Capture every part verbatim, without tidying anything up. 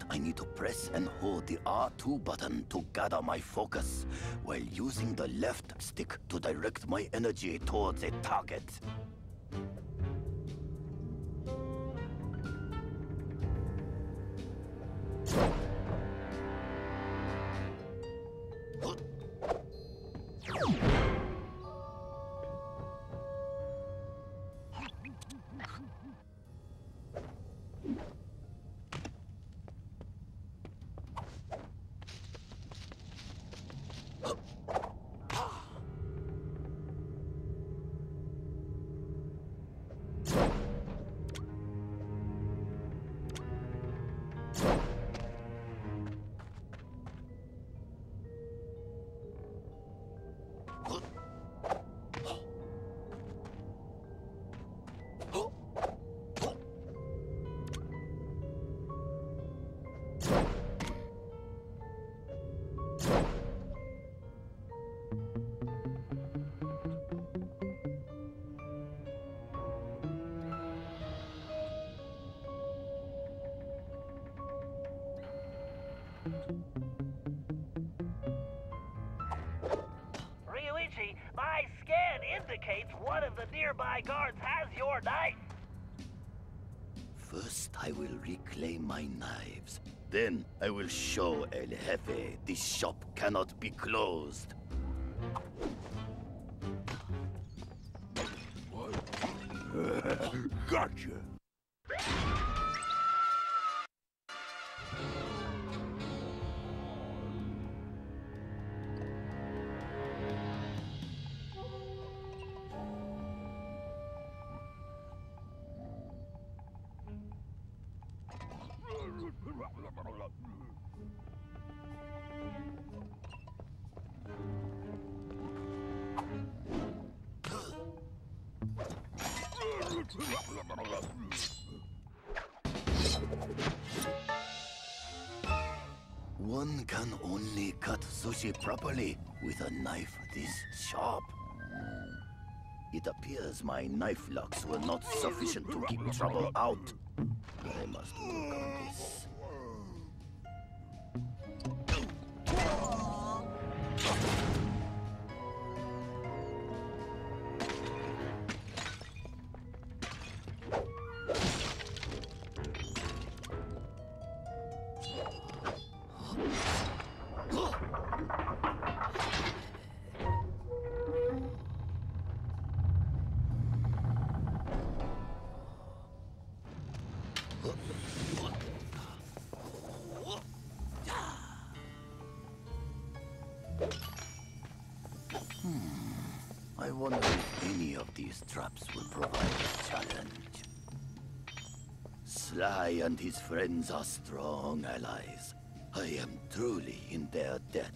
I need to press and hold the R two button to gather my focus, while using the left stick to direct my energy towards a target. Ryuichi, my scan indicates one of the nearby guards has your knife. First, I will reclaim my knives. Then, I will show El Jefe this shop cannot be closed. Gotcha! One can only cut sushi properly with a knife this sharp. It appears my knife locks were not sufficient to keep trouble out. I must work on this. I wonder if any of these traps will provide a challenge. Sly and his friends are strong allies. I am truly in their debt.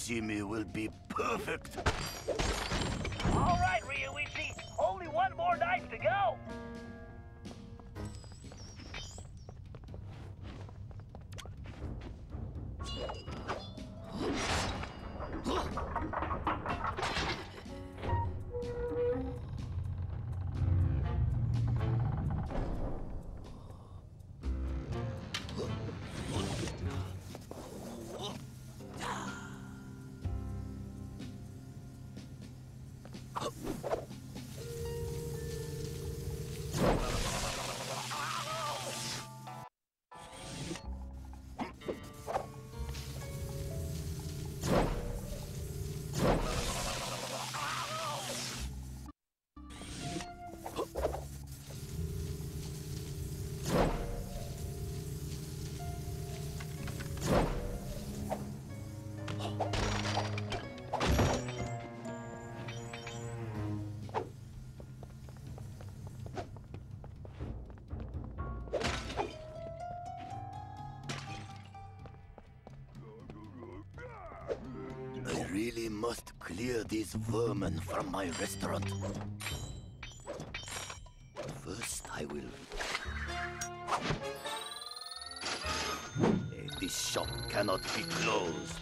sashimi will be perfect. All right, Ryuichi. Only one more knife to go. I really must clear these vermin from my restaurant. First, I will... Eh, This shop cannot be closed.